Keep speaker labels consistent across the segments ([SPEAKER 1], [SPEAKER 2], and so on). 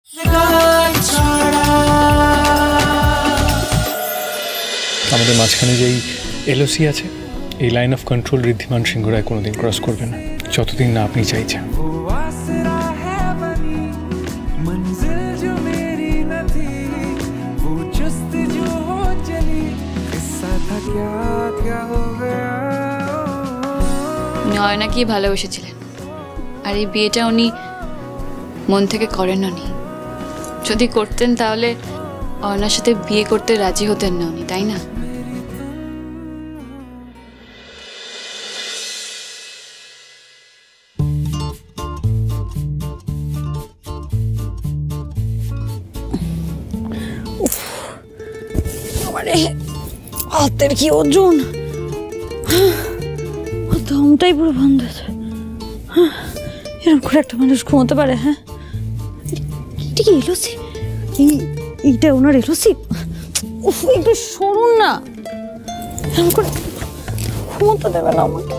[SPEAKER 1] আমাদের মাঝখানে যেই এলওসি আছে, এই line of control Riddhiman Singha Roy কোনোদিন ক্রস করবে না, যতদিন না আপনি চাইছেন।
[SPEAKER 2] উনি অয়নাকেই ভালোবেসেছিলেন, আর এই বিয়েটা উনি মন থেকে করেন উনি। যদি করতেন তাহলে অয়নার সাথে বিয়ে করতে রাজি হতেন না উনি, তাই না?
[SPEAKER 3] হাতের কি ওজন, দমটাই পুরো বন্ধ আছে। এরকম করে একটা মানুষ ঘুমোতে পারে? হ্যাঁ, এটা কি এলোসি? এইটা ওনার এলোসি? একটু সরুন না, এরকম করে ঘুমোতে দেবে না আমাকে।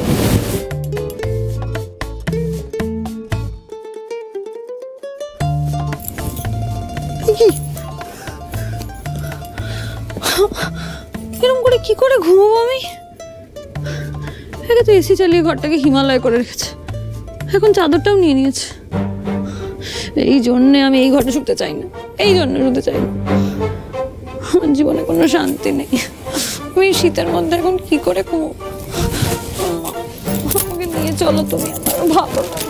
[SPEAKER 3] এরকম করে কি করে ঘুমাবো আমি? একে তো এসি চালিয়ে ঘরটাকে হিমালয় করে রেখেছে, এখন চাদরটাও নিয়ে নিয়েছে। এই জন্যে আমি এই ঘরে শুতে চাই না, এই জন্য শুতে চাই না। আমার জীবনে কোনো শান্তি নেই। আমি শীতের মধ্যে এখন কি করে ঘুমাবো? আমাকে নিয়ে চলো তুমি, আমার ভালো লাগে।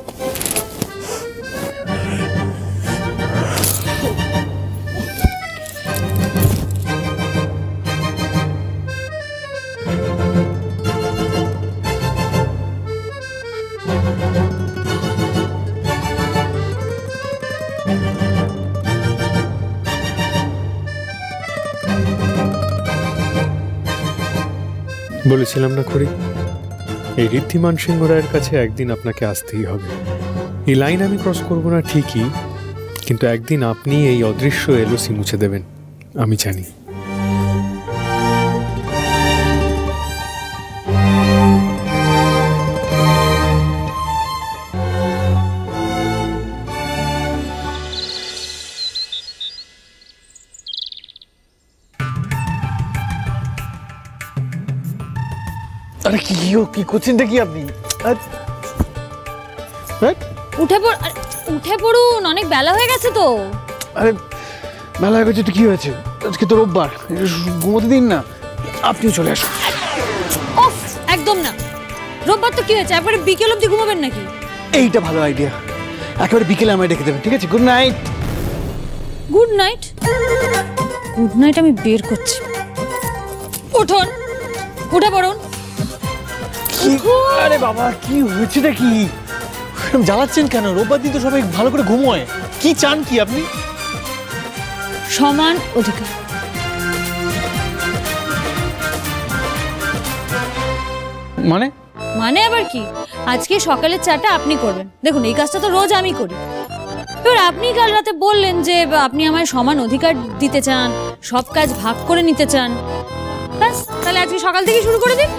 [SPEAKER 1] বলেছিলাম না খড়ি, এই ঋদ্ধিমান সিংহ রায়ের কাছে একদিন আপনাকে আসতেই হবে। এই লাইন আমি ক্রস করবো না ঠিকই, কিন্তু একদিন আপনি এই অদৃশ্য এলওসি মুছে দেবেন, আমি জানি।
[SPEAKER 4] আরে কি করছেন কি আপনি?
[SPEAKER 3] উঠে পড়ুন, অনেক বেলা হয়ে গেছে তো।
[SPEAKER 4] আরে বেলা হয়ে গেছে তো কি হয়েছে? আজকে তো রোববার, ঘুমোতে দিন না। আপনিও চলে আসুন।
[SPEAKER 3] ওফ, একদম না। রোববার তো কি হয়েছে, একবারে বিকেল অবধি ঘুমাবেন নাকি?
[SPEAKER 4] এইটা ভালো আইডিয়া, একেবারে বিকেলে আমায় ডেকে দেবেন, ঠিক আছে? Good night.
[SPEAKER 3] Good night? Good night আমি বের করছি। উঠুন, উঠে পড়ুন।
[SPEAKER 4] আরে বাবা, কি হয়েছেটা কি? জ্বালাচ্ছেন কেন? রোববার দিন তো সবাই ভালো করে ঘুমোয়। কি চান কি আপনি?
[SPEAKER 3] সমান অধিকার।
[SPEAKER 4] মানে
[SPEAKER 3] মানে আবার কি? আজকে সকালের চাটা আপনি করবেন। দেখুন, এই কাজটা তো রোজ আমি করি। এবার আপনি কাল রাতে বললেন যে আপনি আমায় সমান অধিকার দিতে চান, সব কাজ ভাগ করে নিতে চান। ব্যাস, তাহলে আজকে সকাল থেকে শুরু করে দিন।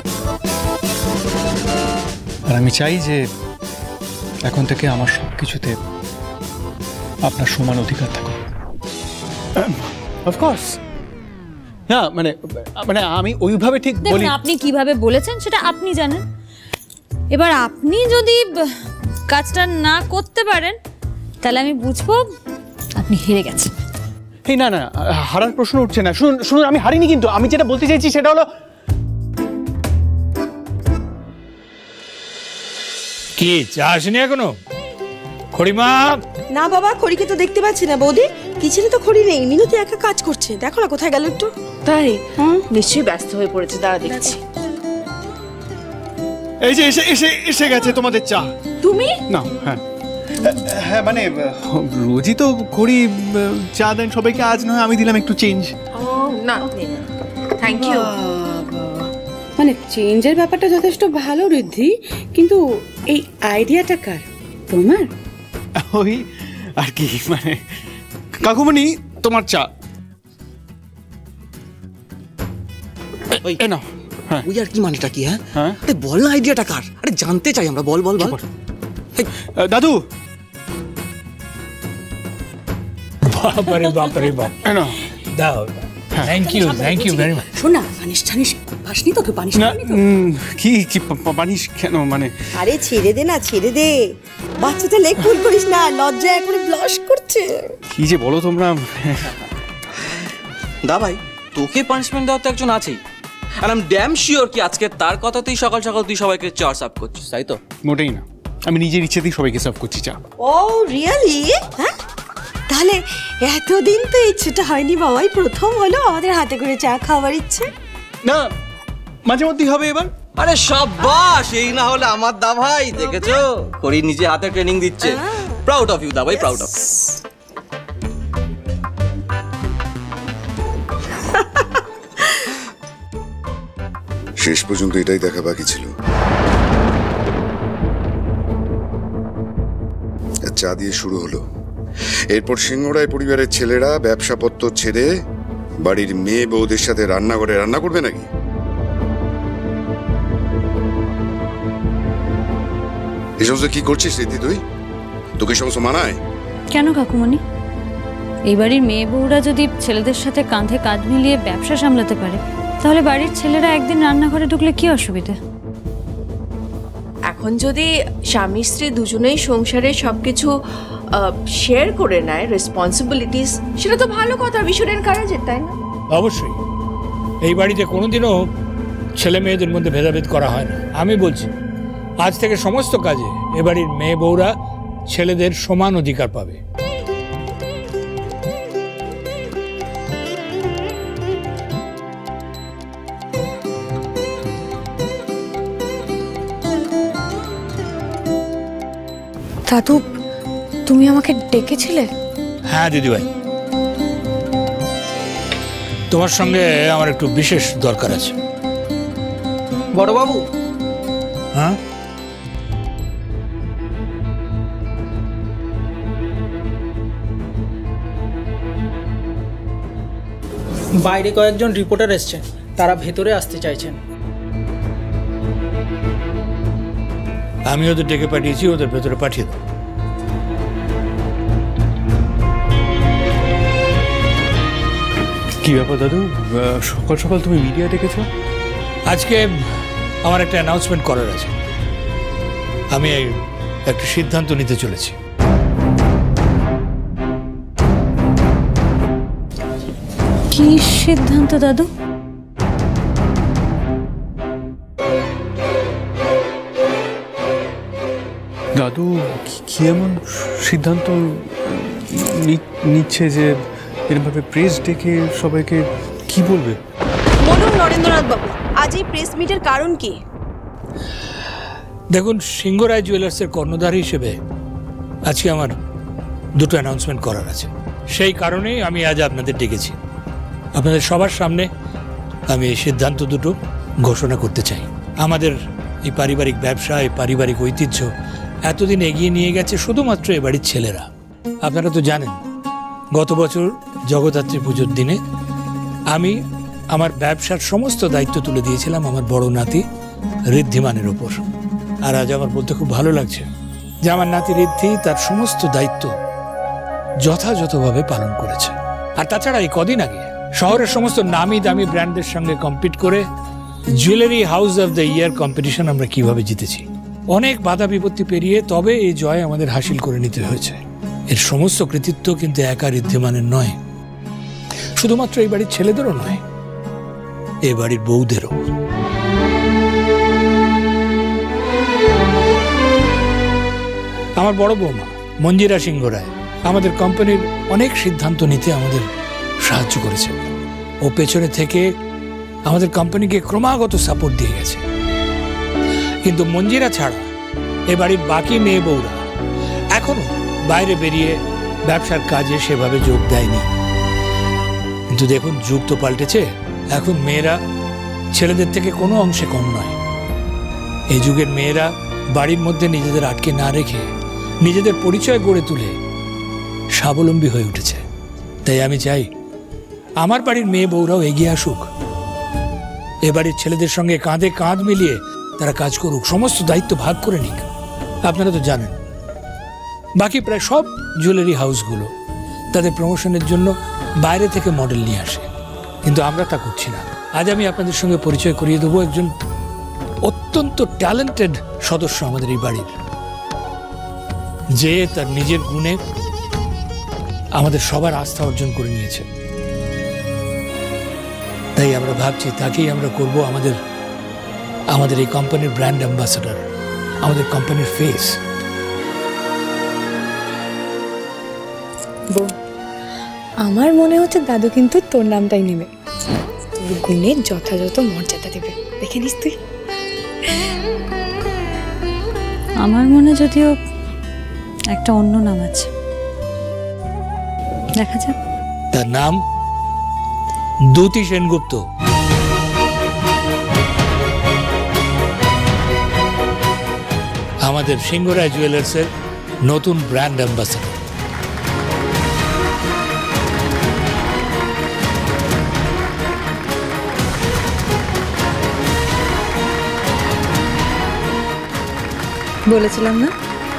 [SPEAKER 1] আর আমি চাই যে এখন থেকে আমার সব কিছুতে আপনার সমান অধিকার থাকুক।
[SPEAKER 4] অফকোর্স, হ্যাঁ, মানে মানে আমি ওইভাবে ঠিক বলি।
[SPEAKER 3] দেখুন, আপনি কিভাবে বলেছেন সেটা আপনি জানেন। এবার আপনি যদি কাজটা না করতে পারেন তাহলে আমি বুঝবো আপনি হেরে গেছেন।
[SPEAKER 4] এই না না, হারার প্রশ্ন উঠছে না। শুনুন শুনুন, আমি হারিনি, কিন্তু আমি যেটা বলতে চাইছি সেটা হলো,
[SPEAKER 5] কি চা আসেনি এখনো? খড়িমা?
[SPEAKER 6] না বাবা, খড়িকে তো দেখতে পাচ্ছি না। বৌদি, কিচেনে তো খড়ি নেই, মিনতি একা কাজ করছে। দেখো না কোথায় গেল একটু।
[SPEAKER 7] তাই? নিশ্চয়ই ব্যস্ত হয়ে পড়েছে, দাঁড়া দেখছি।
[SPEAKER 4] এই যে এসে গেছে তোমাদের চা।
[SPEAKER 7] তুমি
[SPEAKER 4] না? হ্যাঁ হ্যাঁ, মানে রোজই তো খড়ি চা দেন সবাইকে, আজ নয় আমি দিলাম একটু চেঞ্জ।
[SPEAKER 7] ও না, থ্যাংক ইউ।
[SPEAKER 8] মানে চেঞ্জের ব্যাপারটা যথেষ্ট ভালো ঋদ্ধি, কিন্তু এই আইডিয়াটা কার? তোমার?
[SPEAKER 4] ওই আর কি, মানে কাকুমণি তোমার চা। এই নাও। হ্যাঁ,
[SPEAKER 9] ওই আর কি মানেটা কি? হ্যাঁ
[SPEAKER 4] হ্যাঁ,
[SPEAKER 9] আরে বল না, আইডিয়াটা কার? আরে জানতে চাই আমরা, বল বল বল।
[SPEAKER 4] দাদু
[SPEAKER 5] বাপরে বাপরে বাপ, দাও, থ্যাংক ইউ ভেরি মাচ।
[SPEAKER 8] শোনা, পানিশ টানিশ পাসনি তো? পানিশ
[SPEAKER 4] না কি কি পানিশ কেন মানে?
[SPEAKER 6] আরে ছেড়ে দে না, ছেড়ে দে, বাচ্চাটা লেগ পুল করিস না, লজ্জায় এখন ব্লাশ করছে।
[SPEAKER 4] কি যে বলো তোমরা।
[SPEAKER 9] দা ভাই, তোকে পানিশমেন্ট দেওয়া তো একজন আছেই, আর আমি ড্যাম শিওর কি আজকে তার কথাতেই সকাল সকাল তুই সবাইকে চা সার্ভ করছিস, তাই তো?
[SPEAKER 4] মোটেই না, আমি নিজের ইচ্ছেতেই সবাইকে সার্ভ করছি চা।
[SPEAKER 6] Oh really? হ্যাঁ, তাহলে এতদিন তো ইচ্ছেটা হয়নি বাবাই, প্রথম হলো আমাদের হাতে করে চা খাওয়ার ইচ্ছে।
[SPEAKER 4] না, মাঝে মধ্যেই হবে এবার।
[SPEAKER 9] আরে সাবাস, এই না হলে আমার দা ভাই, দেখেছো করি নিজে হাতে ট্রেনিং দিচ্ছে। প্রাউড অফ ইউ দা ভাই, প্রাউড অফ।
[SPEAKER 10] শেষ পর্যন্ত এটাই দেখা বাকি ছিল। চা দিয়ে শুরু হলো, এরপর সিংহরায় পরিবারের ছেলেরা ব্যবসাপত্র ছেড়ে বাড়ির মেয়ে বউদের সাথে রান্নাঘরে রান্না করবে নাকি? এই সমস্ত কি করছিস রীতি তুই? তোকে সমস্ত মানায়?
[SPEAKER 3] কেন কাকুমণি? এই বাড়ির মেয়ে বউরা যদি ছেলেদের সাথে কাঁধে কাঁধ মিলিয়ে ব্যবসা সামলাতে পারে, তাহলে বাড়ির ছেলেরা একদিন রান্নাঘরে ঢুকলে কি অসুবিধা?
[SPEAKER 7] এখন যদি স্বামী স্ত্রী দুজনেই সংসারে সবকিছু শেয়ার করে নেয়, রেসপন্সিবিলিটিস, সেটা তো ভালো কথা, উই শুড এনকারেজ ইট, তাই না?
[SPEAKER 5] অবশ্যই, এই বাড়িতে কোনোদিনও ছেলে মেয়েদের মধ্যে ভেদাভেদ করা হয় না। আমি বলছি, আজ থেকে সমস্ত কাজে এ বাড়ির মেয়ে বউরা ছেলেদের সমান অধিকার পাবে।
[SPEAKER 3] দাদু, তুমি আমাকে ডেকেছিলে?
[SPEAKER 5] হ্যাঁ দিদিভাই, তোমার সঙ্গে আমার একটু বিশেষ দরকার আছে।
[SPEAKER 9] বড়বাবু,
[SPEAKER 5] হ্যাঁ,
[SPEAKER 11] বাইরে কয়েকজন রিপোর্টার এসছেন, তারা ভেতরে আসতে চাইছেন।
[SPEAKER 5] আমি ওদের ডেকে পাঠিয়েছি, ওদের ভেতরে পাঠিয়ে দাও।
[SPEAKER 1] কি ব্যাপার দাদু, সকাল সকাল তুমি মিডিয়া ডেকেছো?
[SPEAKER 5] আজকে আমার একটা অ্যানাউন্সমেন্ট করার আছে। আমি একটা সিদ্ধান্ত নিতে চলেছি।
[SPEAKER 3] কি সিদ্ধান্ত দাদু?
[SPEAKER 1] দাদু কি এমন সিদ্ধান্ত নিচ্ছে যে এরকমভাবে প্রেস ডেকে সবাইকে কি বলবে?
[SPEAKER 6] বলুন নরেন্দ্রনাথ বাবু, আজ এই প্রেস মিটের কারণ কি?
[SPEAKER 5] দেখুন, সিংহরায় জুয়েলার্সের কর্ণধার হিসেবে আজকে আমার দুটো অ্যানাউন্সমেন্ট করার আছে। সেই কারণেই আমি আজ আপনাদের ডেকেছি। আপনাদের সবার সামনে আমি এই সিদ্ধান্ত দুটো ঘোষণা করতে চাই। আমাদের এই পারিবারিক ব্যবসা, এই পারিবারিক ঐতিহ্য এতদিন এগিয়ে নিয়ে গেছে শুধুমাত্র এ বাড়ির ছেলেরা। আপনারা তো জানেন, গত বছর জগদ্ধাত্রী পুজোর দিনে আমি আমার ব্যবসার সমস্ত দায়িত্ব তুলে দিয়েছিলাম আমার বড় নাতি ঋদ্ধিমানের ওপর। আর আজ আমার বলতে খুব ভালো লাগছে যে আমার নাতি ঋদ্ধি তার সমস্ত দায়িত্ব যথাযথভাবে পালন করেছে। আর তাছাড়া এই কদিন আগে শহরের সমস্ত নামি দামি ব্র্যান্ডের সঙ্গে কম্পিট করে jewellery house of the year competition আমরা কিভাবে জিতেছি। অনেক বাধা বিপত্তি পেরিয়ে তবে এই জয় আমাদের হাসিল করে নিতে হয়েছে। এর সমস্ত কৃতিত্ব কিন্তু একা ঋদ্ধিমানের নয়, শুধুমাত্র এই বাড়ির ছেলেদেরও নয়, এ বাড়ির বউদেরও। আমার বড় বৌমা মঞ্জিরা সিংহ রায় আমাদের কোম্পানির অনেক সিদ্ধান্ত নিতে আমাদের সাহায্য করেছে। ও পেছনে থেকে আমাদের কোম্পানিকে ক্রমাগত সাপোর্ট দিয়ে গেছে। কিন্তু মঞ্জিরা ছাড়া এ বাড়ির বাকি মেয়ে বউরা এখনো বাইরে বেরিয়ে ব্যবসার কাজে সেভাবে যোগ দেয়নি। কিন্তু দেখুন, যুগ তো পাল্টেছে। এখন মেয়েরা ছেলেদের থেকে কোনো অংশে কম নয়। এই যুগের মেয়েরা বাড়ির মধ্যে নিজেদের আটকে না রেখে নিজেদের পরিচয় গড়ে তুলে স্বাবলম্বী হয়ে উঠেছে। তাই আমি চাই আমার বাড়ির মেয়ে বউরাও এগিয়ে আসুক, এ বাড়ির ছেলেদের সঙ্গে কাঁধে কাঁধ মিলিয়ে তারা কাজ করুক, সমস্ত দায়িত্ব ভাগ করে নিক। আপনারা তো জানেন, বাকি প্রায় সব জুয়েলারি হাউসগুলো তাদের প্রমোশনের জন্য বাইরে থেকে মডেল নিয়ে আসে, কিন্তু আমরা তা করছি না। আজ আমি আপনাদের সঙ্গে পরিচয় করিয়ে দেবো একজন অত্যন্ত ট্যালেন্টেড সদস্য আমাদের এই বাড়ির, যে তার নিজের গুণে আমাদের সবার আস্থা অর্জন করে নিয়েছে। তাই আমরা ভাবছি তাকেই আমরা করব আমাদের এই কোম্পানির ব্র্যান্ড অ্যাম্বাসেডর, আমাদের কোম্পানির ফেস।
[SPEAKER 12] আমার মনে হচ্ছে দাদু কিন্তু তোর নামটাই নেবে, তোর গুণের যথাযথ মর্যাদা দেবে, দেখে নিস তুই।
[SPEAKER 3] আমার মনে যদিও একটা অন্য নাম আছে, দেখা যাক।
[SPEAKER 5] তার নাম দ্যুতি সেনগুপ্ত। আমাদের সিংহরায় জুয়েলার্সের নতুন ব্র্যান্ড অ্যাম্বাসেডর।
[SPEAKER 3] বলেছিলাম না?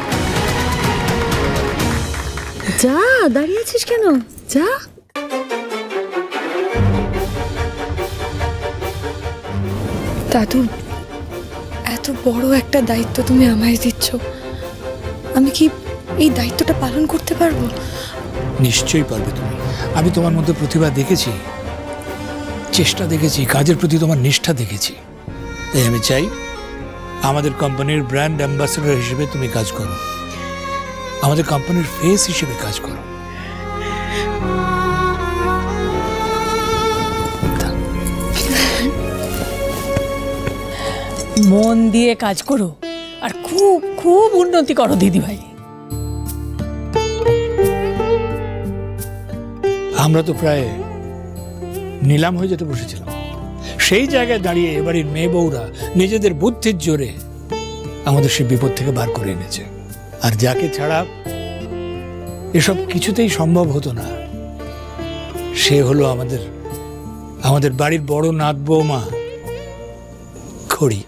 [SPEAKER 3] যা, দাঁড়িয়ে আছিস কেন? যা।
[SPEAKER 12] দাদু, এত বড় একটা দায়িত্ব তুমি আমায় দিচ্ছ, আমি কি এই দায়িত্বটা পালন করতে পারবো?
[SPEAKER 5] নিশ্চয়ই পারবে তুমি। আমি তোমার মধ্যে প্রতিভা দেখেছি, চেষ্টা দেখেছি, কাজের প্রতি তোমার নিষ্ঠা দেখেছি। তাই আমি চাই আমাদের কোম্পানির ব্র্যান্ড অ্যাম্বাসেডর হিসেবে তুমি কাজ করো, আমাদের কোম্পানির ফেস হিসেবে কাজ করো।
[SPEAKER 13] মন দিয়ে কাজ করো আর খুব খুব উন্নতি করো দিদি ভাই।
[SPEAKER 5] আমরা তো প্রায় নিলাম হয়ে যেতে বসেছিলাম, সেই জায়গায় দাঁড়িয়ে এবারের মেয়ে বউরা নিজেদের বুদ্ধির জোরে আমাদের সে বিপদ থেকে বার করে এনেছে। আর যাকে ছাড়া এসব কিছুতেই সম্ভব হতো না, সে হলো আমাদের বাড়ির বড় নাত বৌমা খড়ি।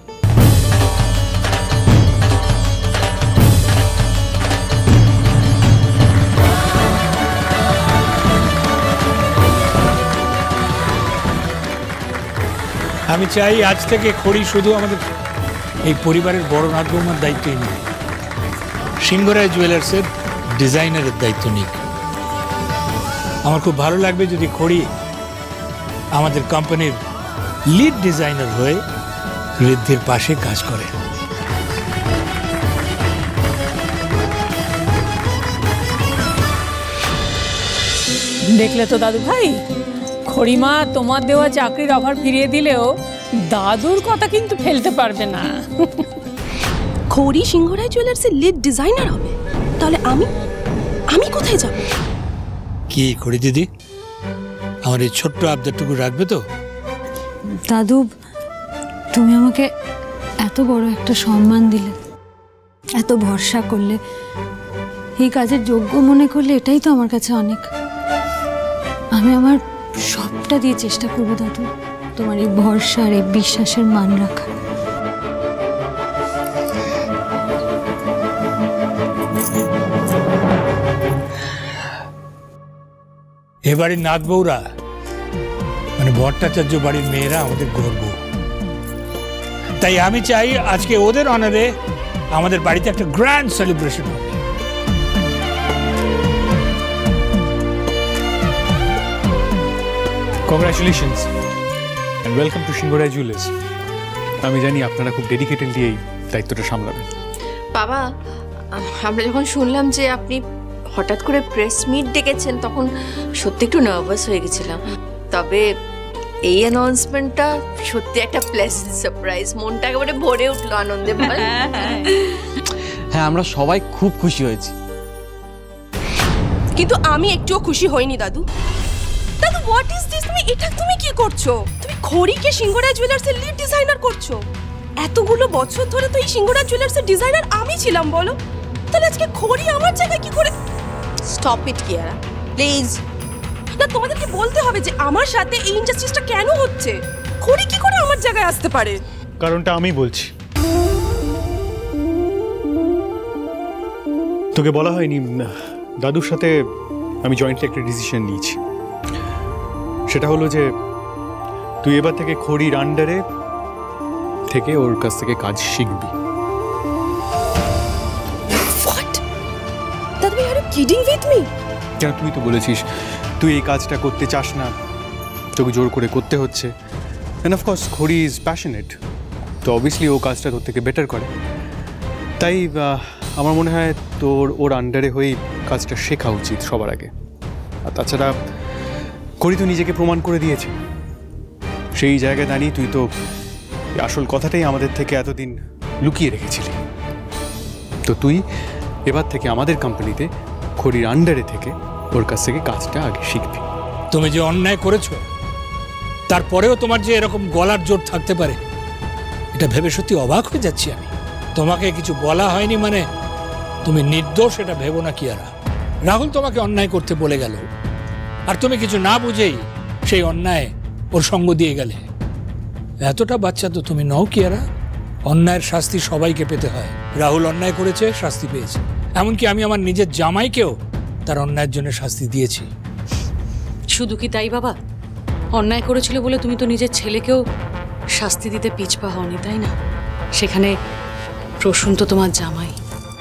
[SPEAKER 5] আমি চাই আজ থেকে খড়ি শুধু আমাদের এই পরিবারের বড় নাত বৌমার দায়িত্বই নয়, সিংহরায় জুয়েলার্সের ডিজাইনারের দায়িত্ব নিক। আমার খুব ভালো লাগবে যদি খড়ি আমাদের কোম্পানির লিড ডিজাইনার হয়ে ঋদ্ধির পাশে কাজ করে।
[SPEAKER 13] দেখলে তো দাদু ভাই, খড়িমা তোমার দেওয়া চাকরির অফার ফিরিয়ে দিলেও দাদুর কথা কিন্তু ফেলতে পারবে না।
[SPEAKER 14] খড়ি সিংহরায় জুয়েলার্সের লিড ডিজাইনার হবে, তাহলে আমি কোথায় যাব?
[SPEAKER 5] কি খড়ি দিদি, আমার এই ছোট্ট আবদারটুকু রাখবে তো?
[SPEAKER 3] দাদু, তুমি আমাকে এত বড় একটা সম্মান দিলে, এত ভরসা করলে, এই কাজের যোগ্য মনে করলে, এটাই তো আমার কাছে অনেক। আমি আমার সবটা দিয়ে চেষ্টা করবো দাদু তোমার এই ভরসা আর এই বিশ্বাসের মান রাখা।
[SPEAKER 5] এবারের নাত বউরা মানে ভট্টাচার্য বাড়ির মেয়েরা আমাদের গর্ব। তাই আমি চাই আজকে ওদের অনারে আমাদের বাড়িতে একটা গ্র্যান্ড সেলিব্রেশন হবে।
[SPEAKER 1] Congratulations and welcome to Singharoy jewellers. আমি জানি আপনারা খুব ডেডিকেটেডলি এই দায়িত্বটা সামলাবেন।
[SPEAKER 7] বাবা, আমরা যখন শুনলাম যে আপনি হঠাৎ করে প্রেস মিট ডেকেছেন, তখন সত্যি একটু নার্ভাস হয়ে গেছিলাম। তবে এই অ্যানাউন্সমেন্টটা সত্যি একটা প্লেজেন্ট সারপ্রাইজ। মনটা একেবারে ভরে উঠলো আনন্দে।
[SPEAKER 9] হ্যাঁ, আমরা সবাই খুব খুশি হয়েছি,
[SPEAKER 14] কিন্তু আমি একটুও খুশি হইনি দাদু। দাদু, হোয়াট ইজ দিস? তুমি কি করছো? তুমি খড়িকে সিংহরায় জুয়েলার্সের লিড ডিজাইনার করছো? এতগুলো বছর ধরে তো এই সিংহরায় জুয়েলার্সের ডিজাইনার আমি ছিলাম, বলো? তাহলে আজকে খড়ি আমার জায়গায় কি করে? Stop it Kiara, please. না, তোমাদেরকে বলতে হবে যে আমার সাথে এই ইনজাস্টিসটা কেন হচ্ছে। খড়ি কি করে আমার জায়গায় আসতে পারে?
[SPEAKER 1] কারণটা আমি বলছি। তোকে বলা হয়নি দাদুর সাথে আমি জয়েন্টলি একটা ডিসিশন নিয়েছি। সেটা হলো যে তুই এবার থেকে খড়ির আন্ডারে থেকে ওর কাছ থেকে কাজ শিখবি।
[SPEAKER 14] দাদু আর কিডিং উইথ মি?
[SPEAKER 1] কেন, তুই তো বলেছিস তুই এই কাজটা করতে চাস না, তোকে জোর করে করতে হচ্ছে। And of course Khori is passionate, তো অবভিয়াসলি ও কাজটা তোর থেকে বেটার করে। তাই আমার মনে হয় তোর ওর আন্ডারে হয়েই কাজটা শেখা উচিত সবার আগে। আর তাছাড়া খড়ি তো নিজেকে প্রমাণ করে দিয়েছে, সেই জায়গায় দাঁড়িয়ে তুই তো আসল কথাটাই আমাদের থেকে এতদিন লুকিয়ে রেখেছিলি। তো তুই এবার থেকে আমাদের কোম্পানিতে খড়ির আন্ডারে থেকে ওর কাছ থেকে কাজটা আগে শিখবি।
[SPEAKER 5] তুমি যে অন্যায় করেছো তারপরেও তোমার যে এরকম গলার জোর থাকতে পারে, এটা ভেবে সত্যি অবাক হয়ে যাচ্ছি আমি। তোমাকে কিছু বলা হয়নি মানে তুমি নির্দোষ এটা ভেবো না কিয়ারা। রাহুল তোমাকে অন্যায় করতে বলে গেল, আর তুমি কিছু না বুঝেই সেই অন্যায় ওর সঙ্গ দিয়ে গেলে। এতটা বাচ্চা তো তুমি নও কিয়ারা, অন্যায়ের শাস্তি সবাইকে পেতে হয়। রাহুল অন্যায় করেছে, শাস্তি পেয়েছে। এমনকি আমি আমার নিজের জামাইকেও তার অন্যায়ের জন্য শাস্তি দিয়েছি।
[SPEAKER 15] শুধু কি তাই বাবা? অন্যায় করেছিল বলে তুমি তো নিজের ছেলেকেও শাস্তি দিতে পিছপা হওনি, তাই না? সেখানে প্রসূন তো তোমার জামাই।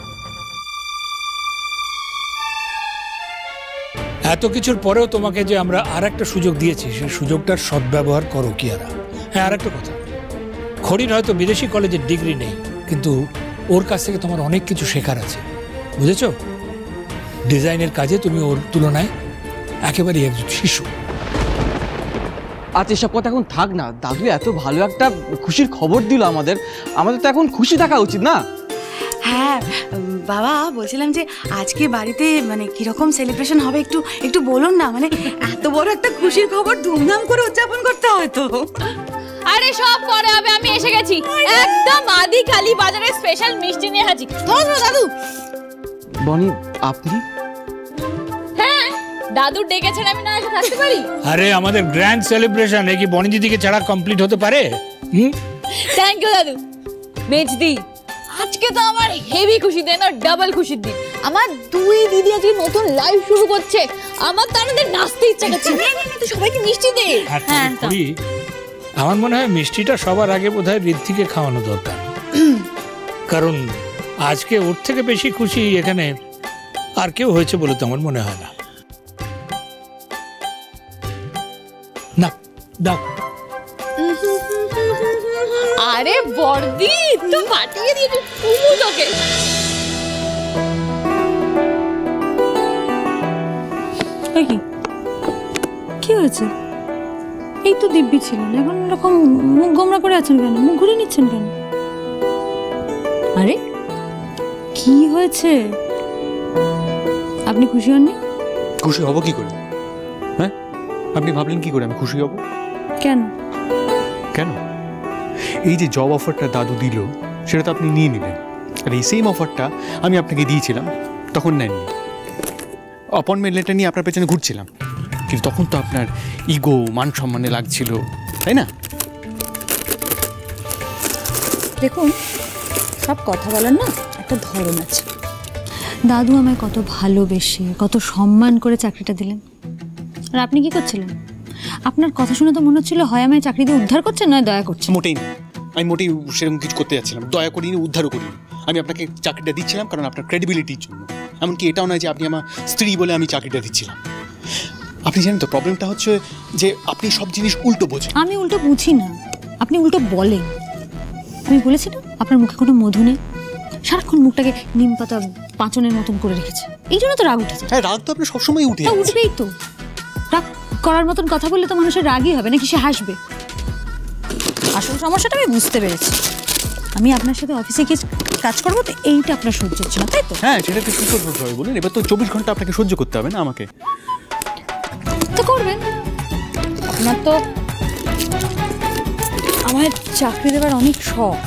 [SPEAKER 5] এত কিছুর পরেও তোমাকে যে আমরা আর একটা সুযোগ দিয়েছি, সেই সুযোগটার সদ্ব্যবহার করো কিয়ারা। হ্যাঁ, আর একটা কথা, খড়ির হয়তো বিদেশি কলেজের ডিগ্রি নেই, কিন্তু ওর কাছ থেকে তোমার অনেক কিছু শেখার আছে, বুঝেছ? ডিজাইনের কাজে তুমি ওর তুলনায় একেবারেই একজন শিশু।
[SPEAKER 9] আচ্ছা, এসব কথা এখন থাক না। দাদু এত ভালো একটা খুশির খবর দিল আমাদের, আমাদের তো এখন খুশি থাকা উচিত না?
[SPEAKER 12] হ্যাঁ বাবা, বলছিলাম যে আজকে বাড়িতে মানে কিরকম সেলিব্রেশন হবে একটু একটু বলুন না। মানে এত বড় একটা খুশির খবর ধুমধাম করে উদযাপন করতে হয় তো।
[SPEAKER 2] আরে সব পরে হবে, আমি এসে গেছি। একদম আদি কালী বাজারের স্পেশাল মিষ্টি নিয়ে হাজির।
[SPEAKER 12] দাদু।
[SPEAKER 9] বনি, আপনি?
[SPEAKER 2] হ্যাঁ, দাদু ডেকেছেন, আমি না এসে থাকতে পারি?
[SPEAKER 5] আরে আমাদের গ্র্যান্ড সেলিব্রেশন কি বনি দিদিকে ছাড়া কমপ্লিট হতে পারে?
[SPEAKER 2] থ্যাংক ইউ দাদু। মেজদি, আজকে তো আমার হেভি খুশি দিন, আর ডাবল খুশির দিন। আমার দুই দিদি আজকে নতুন লাইভ শুরু করছে, আমার তো আমাদের নাচতে ইচ্ছা করছে। তো সবাইকে মিষ্টি দে।
[SPEAKER 5] হ্যাঁ, আমার মনে হয় মিষ্টিটা সবার আগে বোধহয় ঋদ্ধিকে খাওয়ানো দরকার, কারণ আজকে ওর থেকে বেশি খুশি এখানে আর কেউ হয়েছে বলে তো আমার মনে হয় না। না দাও।
[SPEAKER 2] আরে বর্দি, তো পাঠিয়ে দিয়েছি কুমু তোকে।
[SPEAKER 3] কি হয়েছে? এই তো দিব্যি ছিলেন, এখন এরকম মুখ গোমরা করে আছেন কেন? মুখ ঘুরে নিচ্ছেন কেন? আরে কি হয়েছে? আপনি খুশি হননি?
[SPEAKER 1] খুশি হব কি করে? হ্যাঁ, আপনি ভাবলেন কি করে আমি খুশি হব?
[SPEAKER 3] কেন
[SPEAKER 1] কেন? এই যে জব অফারটা দাদু দিল সেটা তো আপনি নিয়ে নিলেন, আর এই সেম অফারটা আমি আপনাকে দিয়েছিলাম, তখন নেননি। অ্যাপয়েন্টমেন্ট লেটার নিয়ে আপনার পেছনে ঘুরছিলাম, কিন্তু তখন তো আপনার ইগো মান সম্মানে লাগছিল, তাই না?
[SPEAKER 3] দেখুন, সব কথা বলার না একটা ধরন আছে। দাদু আমায় কত ভালোবেসে কত সম্মান করে চাকরিটা দিলেন, আর আপনি কি করছিলেন? আপনার কথা শুনে তো মনে হচ্ছিল হয় আমায় চাকরি দিয়ে উদ্ধার করছেন, নয় দয়া করছেন।
[SPEAKER 1] মোটেই না, আমি মোটেই সেরকম কিছু করতে যাচ্ছিলাম। দয়া করিনি, উদ্ধারও করিনি। আমি আপনাকে চাকরিটা দিচ্ছিলাম কারণ আপনার ক্রেডিবিলিটির জন্য। এমনকি এটাও নয় যে আপনি আমার স্ত্রী বলে আমি চাকরিটা দিচ্ছিলাম। আপনি জানেন তো প্রবলেমটা হচ্ছে যে আপনি সব জিনিস উল্টো বোঝেন।
[SPEAKER 3] আমি উল্টো বুঝি না, আপনি উল্টো বলেন। আমি বলেছি না আপনার মুখে কোনো মধু নেই, সারাক্ষণ মুখটাকে নিম পাতা পাঁচনের মতন করে রেখেছে, এই জন্য তো রাগ উঠেছে।
[SPEAKER 1] হ্যাঁ, রাগ তো আপনার সবসময় উঠে
[SPEAKER 3] উঠবেই তো। রাগ করার মতন কথা বললে তো মানুষের রাগই হবে নাকি সে হাসবে? আসল সমস্যাটা আমি বুঝতে পেরেছি। আমি আপনার সাথে অফিসে গিয়ে কাজ করবো, তো এইটা আপনার সহ্য হচ্ছে না, তাই তো?
[SPEAKER 1] হ্যাঁ, সেটা তো কি করবো বলুন। এবার তো 24 ঘন্টা আপনাকে সহ্য করতে হবে না আমাকে?
[SPEAKER 3] তো করবেন। আপনার তো আমার চাকরি দেওয়ার অনেক শখ,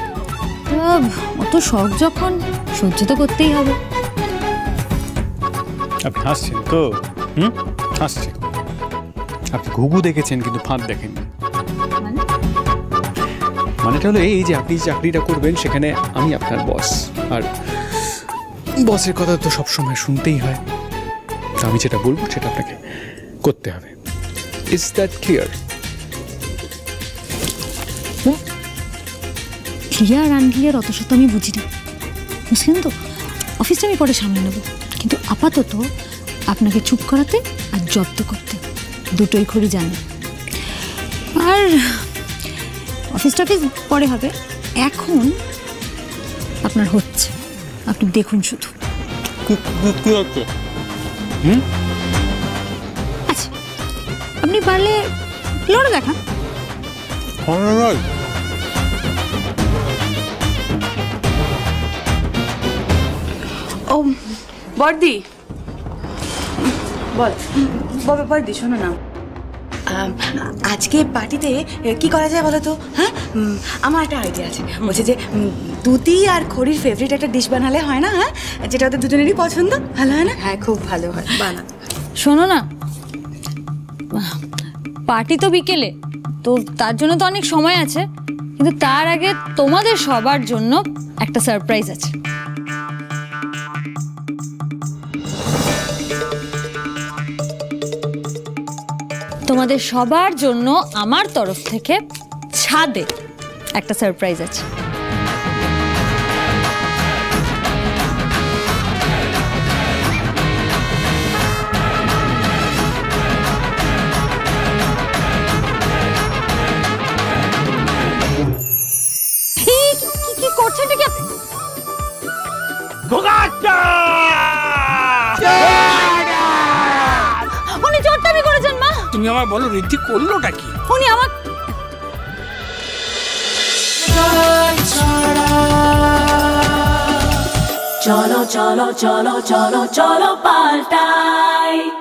[SPEAKER 3] অত শখ যখন সহ্য তো করতেই হবে।
[SPEAKER 1] আপনি হাসছেন তো? হাসছেন। আপনি ঘুঘু দেখেছেন কিন্তু ফাঁদ দেখেন। মানেটা হলো এই যে আপনি চাকরিটা করবেন সেখানে আমি আপনার বস, আর বসের কথা তো সবসময় শুনতেই হয়। আমি যেটা বলবো সেটা আপনাকে করতে হবে। Is that clear?
[SPEAKER 3] Clear unclear অত সত্য আমি বুঝি না, বুঝলেন তো? অফিসটা আমি পরে সামনে নেব, কিন্তু আপাতত আপনাকে চুপ করাতে আর জব্দ করতে দুটোই খড়ি জানি। আর অফিস টফিস পরে হবে, এখন আপনার হচ্ছে, আপনি দেখুন শুধু। আচ্ছা, আপনি পারলে লড়ে দেখান।
[SPEAKER 12] ও বর্দি, বল বর্দি, শোনো না, আজকে পার্টিতে কি করা যায় বলো তো? হ্যাঁ, আমার একটা আইডিয়া আছে। বলছে যে দুতি আর খড়ির ফেভারিট একটা ডিশ বানালে হয় না? হ্যাঁ, যেটা ওদের দুজনেরই পছন্দ, ভালো হয় না? হ্যাঁ, খুব ভালো হয়, বানা।
[SPEAKER 3] শোনো না, পার্টি তো বিকেলে, তো তার জন্য তো অনেক সময় আছে, কিন্তু তার আগে তোমাদের সবার জন্য একটা সারপ্রাইজ আছে। তোমাদের সবার জন্য আমার তরফ থেকে ছাদে একটা সারপ্রাইজ আছে। কি করছেন এটা? কি উনি চোরটামি করেছেন মা।
[SPEAKER 5] তুমি আমার বলো ঋদ্ধি করলোটা কি?
[SPEAKER 3] উনি আমার
[SPEAKER 16] চলো চলো চলো চলো চলো পাল্টাই।